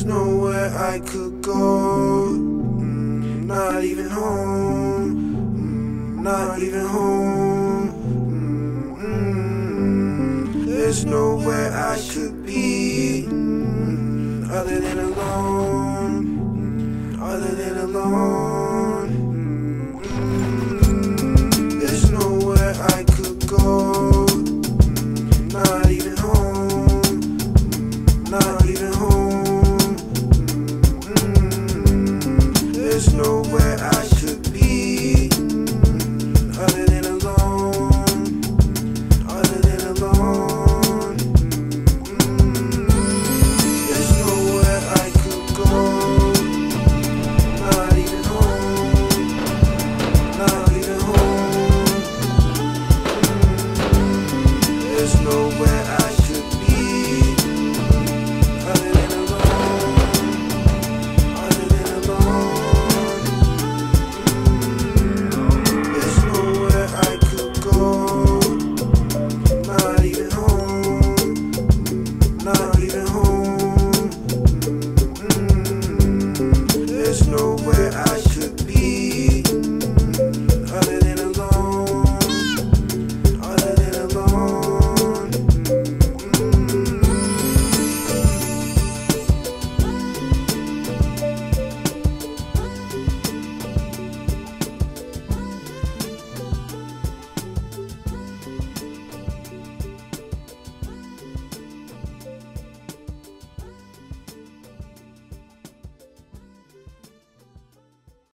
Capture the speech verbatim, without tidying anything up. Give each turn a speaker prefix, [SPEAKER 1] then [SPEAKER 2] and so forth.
[SPEAKER 1] There's nowhere I could go, mm, not even home, mm, not even home. mm, mm. There's nowhere I could be, mm, other than alone, mm, other than alone.